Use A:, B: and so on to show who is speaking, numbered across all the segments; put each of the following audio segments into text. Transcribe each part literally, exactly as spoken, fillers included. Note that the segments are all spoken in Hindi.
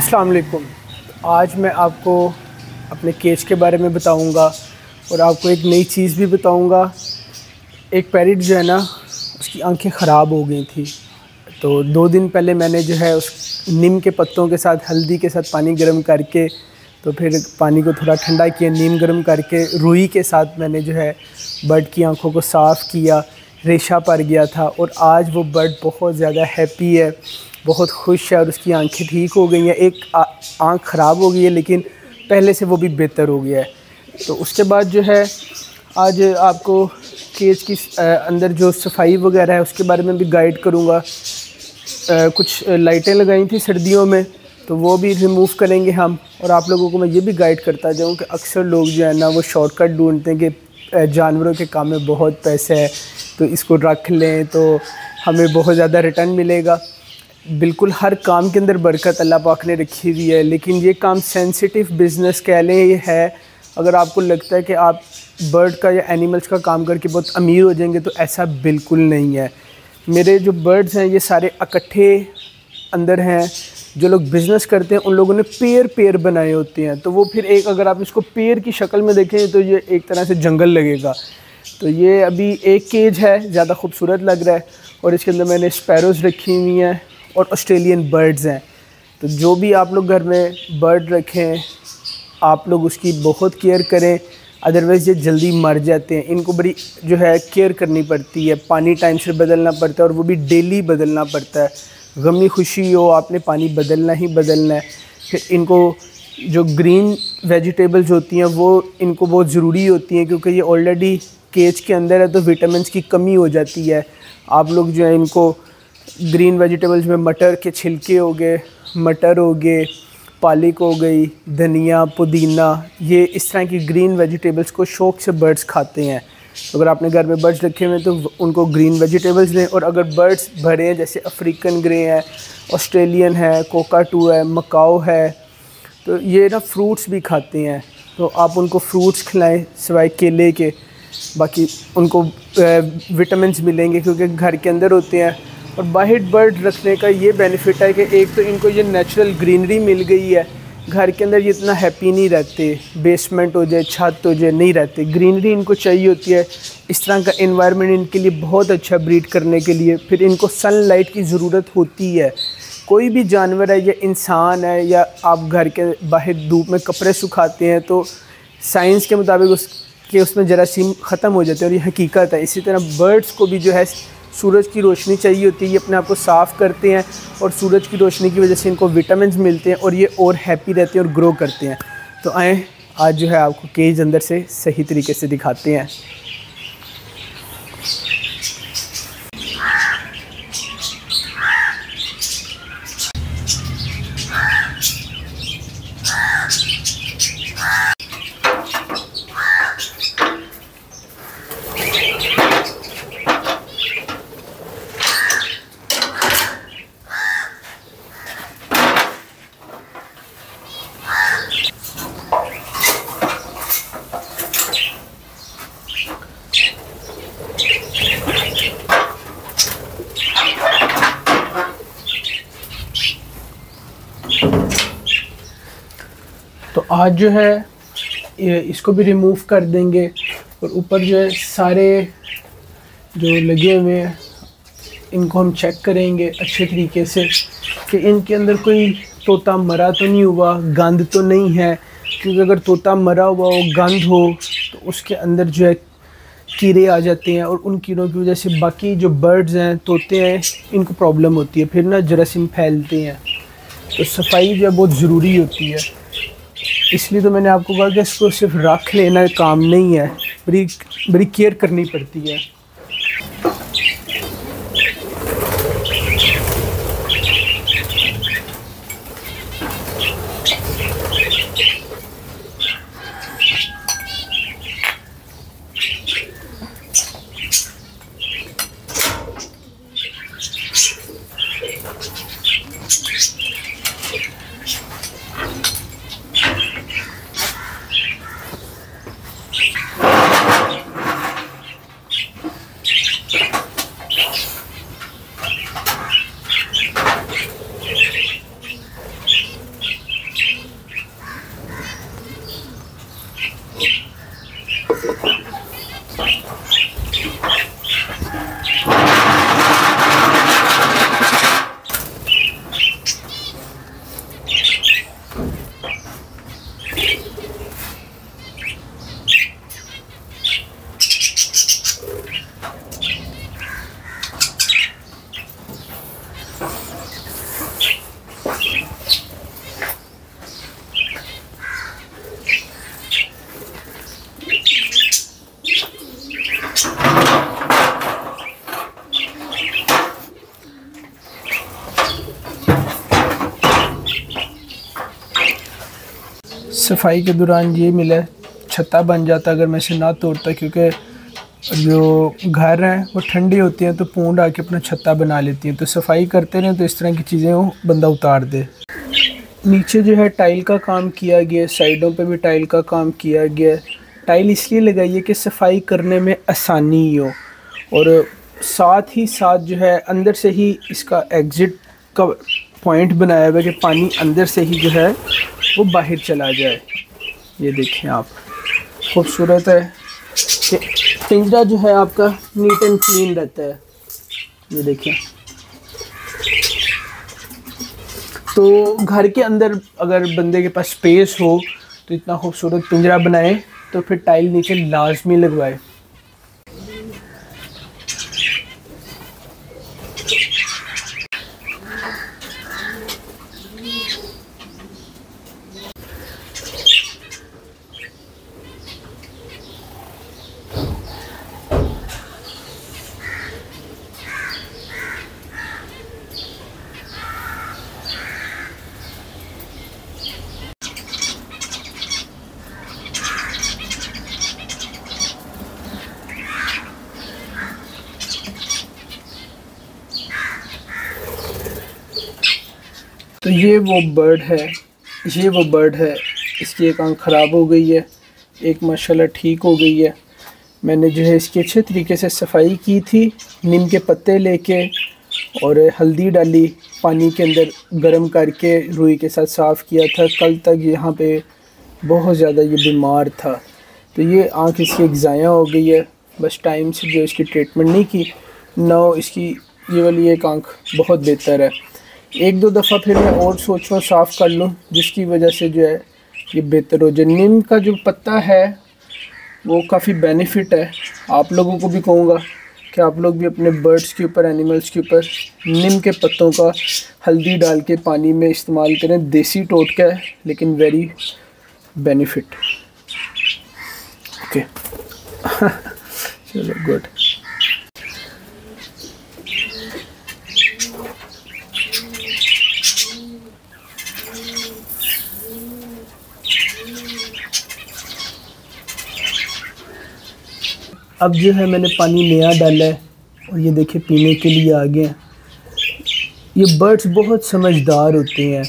A: अस्सलाम वालेकुम। आज मैं आपको अपने केज के बारे में बताऊंगा और आपको एक नई चीज़ भी बताऊंगा। एक पैरेट जो है ना, उसकी आंखें ख़राब हो गई थी, तो दो दिन पहले मैंने जो है उस नीम के पत्तों के साथ हल्दी के साथ पानी गर्म करके, तो फिर पानी को थोड़ा ठंडा किया, नीम गर्म करके रुई के साथ मैंने जो है बर्ड की आंखों को साफ़ किया। रेशा पड़ गया था और आज वो बर्ड बहुत ज़्यादा हैप्पी है, बहुत खुश है और उसकी आंखें ठीक हो गई हैं। एक आंख ख़राब हो गई है लेकिन पहले से वो भी बेहतर हो गया है। तो उसके बाद जो है आज आपको केज की अंदर जो सफाई वगैरह है उसके बारे में भी गाइड करूँगा। कुछ लाइटें लगाई थी सर्दियों में, तो वो भी रिमूव करेंगे हम। और आप लोगों को मैं ये भी गाइड करता जाऊँ कि अक्सर लोग जो है ना वो शॉर्टकट ढूंढते हैं कि जानवरों के काम में बहुत पैसे है, तो इसको रख लें तो हमें बहुत ज़्यादा रिटर्न मिलेगा। बिल्कुल हर काम के अंदर बरकत अल्लाह पाक ने रखी हुई है, लेकिन ये काम सेंसिटिव बिज़नेस कह लें ये है। अगर आपको लगता है कि आप बर्ड का या एनिमल्स का काम करके बहुत अमीर हो जाएंगे, तो ऐसा बिल्कुल नहीं है। मेरे जो बर्ड्स हैं ये सारे इकट्ठे अंदर हैं। जो लोग बिज़नेस करते हैं उन लोगों ने पेयर पेयर बनाए होते हैं, तो वो फिर एक अगर आप इसको पेयर की शक्ल में देखें तो ये एक तरह से जंगल लगेगा। तो ये अभी एक केज है, ज़्यादा खूबसूरत लग रहा है और इसके अंदर मैंने स्पैरोज़ रखी हुई हैं और ऑस्ट्रेलियन बर्ड्स हैं। तो जो भी आप लोग घर में बर्ड रखें, आप लोग उसकी बहुत केयर करें, अदरवाइज़ ये जल्दी मर जाते हैं। इनको बड़ी जो है केयर करनी पड़ती है, पानी टाइम से बदलना पड़ता है और वो भी डेली बदलना पड़ता है। गमी खुशी हो आपने पानी बदलना ही बदलना है। फिर इनको जो ग्रीन वेजिटेबल्स होती हैं वो इनको बहुत ज़रूरी होती हैं, क्योंकि ये ऑलरेडी केज के अंदर है तो विटामिन्स की कमी हो जाती है। आप लोग जो है इनको ग्रीन वेजिटेबल्स में मटर के छिलके हो गए, मटर हो गए, पालक हो गई, धनिया, पुदीना, ये इस तरह की ग्रीन वेजिटेबल्स को शौक़ से बर्ड्स खाते हैं। तो अगर आपने घर में बर्ड्स रखे हुए हैं तो उनको ग्रीन वेजिटेबल्स दें। और अगर बर्ड्स भरे हैं जैसे अफ्रीकन ग्रे है, ऑस्ट्रेलियन है, कोकाटू है, मकाओ है, तो ये ना फ्रूट्स भी खाते हैं, तो आप उनको फ्रूट्स खिलाएं सिवाय केले के। बाकी उनको विटामिन्स मिलेंगे क्योंकि घर के अंदर होते हैं। और बाहर बर्ड रखने का ये बेनिफिट है कि एक तो इनको ये नेचुरल ग्रीनरी मिल गई है। घर के अंदर ये इतना हैप्पी नहीं रहते, बेसमेंट हो जाए, छत हो जाए, नहीं रहते। ग्रीनरी इनको चाहिए होती है। इस तरह का एनवायरनमेंट इनके लिए बहुत अच्छा ब्रीड करने के लिए। फिर इनको सनलाइट की ज़रूरत होती है। कोई भी जानवर है या इंसान है या आप घर के बाहर धूप में कपड़े सुखाते हैं तो साइंस के मुताबिक उसके उसमें जरासीम ख़त्म हो जाते हैं और ये हकीकत है। इसी तरह बर्ड्स को भी जो है सूरज की रोशनी चाहिए होती है। ये अपने आप को साफ़ करते हैं और सूरज की रोशनी की वजह से इनको विटामिन्स मिलते हैं और ये और हैप्पी रहते हैं और ग्रो करते हैं। तो आएँ आज जो है आपको केज अंदर से सही तरीके से दिखाते हैं। तो आज जो है ये इसको भी रिमूव कर देंगे और ऊपर जो है सारे जो लगे हुए हैं इनको हम चेक करेंगे अच्छे तरीके से कि इनके अंदर कोई तोता मरा तो नहीं हुआ, गंद तो नहीं है। क्योंकि अगर तोता मरा हुआ हो, गंद हो, तो उसके अंदर जो है कीड़े आ जाते हैं और उन कीड़ों की वजह से बाकी जो बर्ड्स हैं, तोते हैं, इनको प्रॉब्लम होती है, फिर ना जरासीम फैलते हैं। तो सफाई जो है बहुत ज़रूरी होती है। इसलिए तो मैंने आपको कहा कि इसको सिर्फ रख लेना काम नहीं है, बड़ी बड़ी केयर करनी पड़ती है। सफाई के दौरान ये मिला, छत्ता बन जाता अगर मैं इसे ना तोड़ता, क्योंकि जो घर हैं वो ठंडी होती हैं तो पूंड आके अपना छत्ता बना लेती हैं। तो सफाई करते रहें तो इस तरह की चीज़ें वो बंदा उतार दे। नीचे जो है टाइल का काम किया गया है, साइडों पे भी टाइल का काम किया गया है। टाइल इसलिए लगाई है कि सफाई करने में आसानी हो, और साथ ही साथ जो है अंदर से ही इसका एग्ज़िट का पॉइंट बनाया हुआ है कि पानी अंदर से ही जो है वो बाहर चला जाए। ये देखें आप, खूबसूरत है कि पिंजरा जो है आपका नीट एंड क्लीन रहता है। ये देखें, तो घर के अंदर अगर बंदे के पास स्पेस हो तो इतना खूबसूरत पिंजरा बनाए तो फिर टाइल नीचे लाजमी लगवाए। तो ये वो बर्ड है, ये वो बर्ड है। इसकी एक आंख ख़राब हो गई है, एक माशाल्लाह ठीक हो गई है। मैंने जो है इसकी अच्छे तरीके से सफाई की थी, नीम के पत्ते लेके और हल्दी डाली, पानी के अंदर गर्म करके रुई के साथ साफ़ किया था। कल तक यहाँ पे बहुत ज़्यादा ये बीमार था, तो ये आंख इसकी एक ज़ाया हो गई है। बस टाइम से जो इसकी ट्रीटमेंट नहीं की ना, इसकी ये वाली एक आंख बहुत बेहतर है। एक दो दफ़ा फिर मैं और सोच रहा हूँ साफ़ कर लूँ, जिसकी वजह से जो है ये बेहतर हो जाए। नीम का जो पत्ता है वो काफ़ी बेनिफिट है। आप लोगों को भी कहूँगा कि आप लोग भी अपने बर्ड्स के ऊपर, एनिमल्स के ऊपर नीम के पत्तों का हल्दी डाल के पानी में इस्तेमाल करें। देसी टोटका है लेकिन वेरी बेनिफिट। ओके चलो गुड। अब जो है मैंने पानी नया डाला है और ये देखिए पीने के लिए आ गए हैं। ये बर्ड्स बहुत समझदार होते हैं।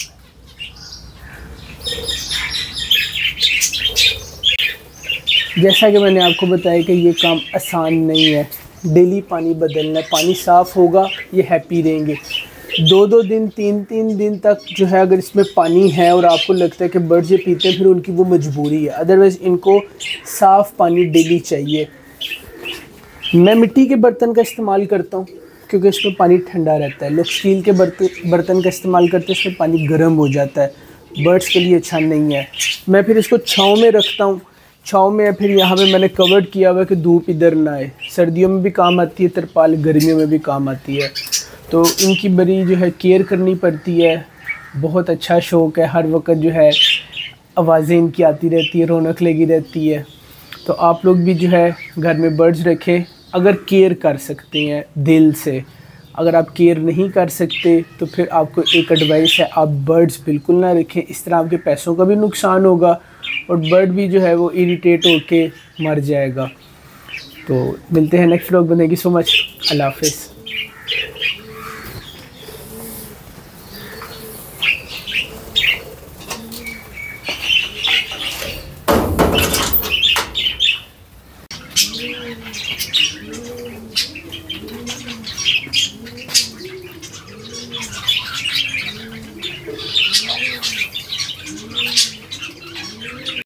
A: जैसा कि मैंने आपको बताया कि ये काम आसान नहीं है, डेली पानी बदलना है। पानी साफ़ होगा ये हैप्पी रहेंगे। दो दो दिन तीन तीन दिन तक जो है अगर इसमें पानी है और आपको लगता है कि बर्ड्स ये पीते हैं, फिर उनकी वो मजबूरी है। अदरवाइज़ इनको साफ़ पानी डेली चाहिए। मैं मिट्टी के बर्तन का इस्तेमाल करता हूँ क्योंकि इसमें पानी ठंडा रहता है। लोग स्टील के बर्तन बर्तन का इस्तेमाल करते हैं, इसमें पानी गर्म हो जाता है, बर्ड्स के लिए अच्छा नहीं है। मैं फिर इसको छाँव में रखता हूँ, छाँव में फिर यहाँ पे मैंने कवर्ड किया हुआ है कि धूप इधर ना आए। सर्दियों में भी काम आती है तिरपाल, गर्मियों में भी काम आती है। तो इनकी बड़ी जो है केयर करनी पड़ती है। बहुत अच्छा शौक़ है, हर वक्त जो है आवाज़ें इनकी आती रहती है, रौनक लगी रहती है। तो आप लोग भी जो है घर में बर्ड्स रखें अगर केयर कर सकते हैं दिल से। अगर आप केयर नहीं कर सकते तो फिर आपको एक एडवाइस है, आप बर्ड्स बिल्कुल ना रखें। इस तरह आपके पैसों का भी नुकसान होगा और बर्ड भी जो है वो इरिटेट होके मर जाएगा। तो मिलते हैं नेक्स्ट व्लॉग में। थैंक यू सो मच, अल्लाह हाफ़िज़।